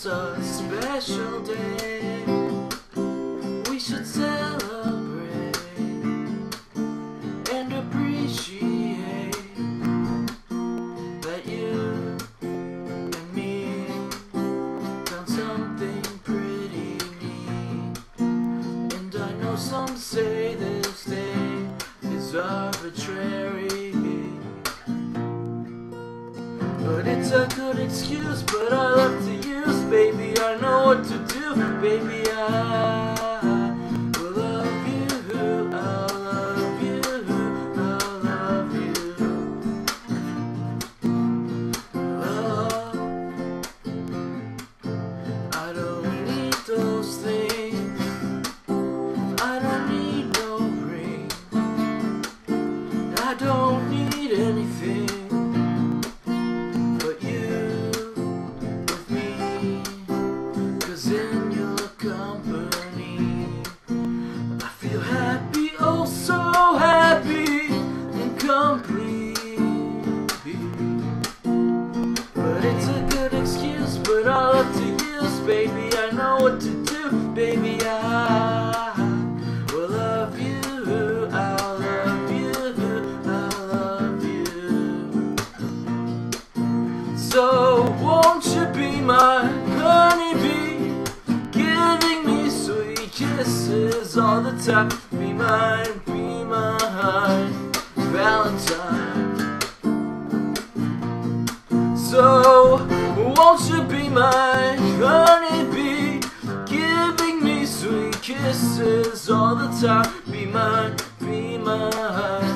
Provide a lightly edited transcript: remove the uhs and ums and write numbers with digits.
It's a special day. We should celebrate and appreciate that you and me done something pretty neat. And I know some say this day is arbitrary, but it's a good excuse, but I love to use, baby. I know what to do, baby. I will love you, I'll love you, I'll love you. Love, I don't need those things. I don't need no ring. I don't need anything. In your company, I feel happy, oh so happy and complete. But it's a good excuse, but I love to use, baby. I know what to do, baby. I will love you, I'll love you, I'll love you. So won't you be my honeybee? Giving me sweet kisses all the time. Be mine, Valentine. So won't you be my honeybee? Giving me sweet kisses all the time. Be mine,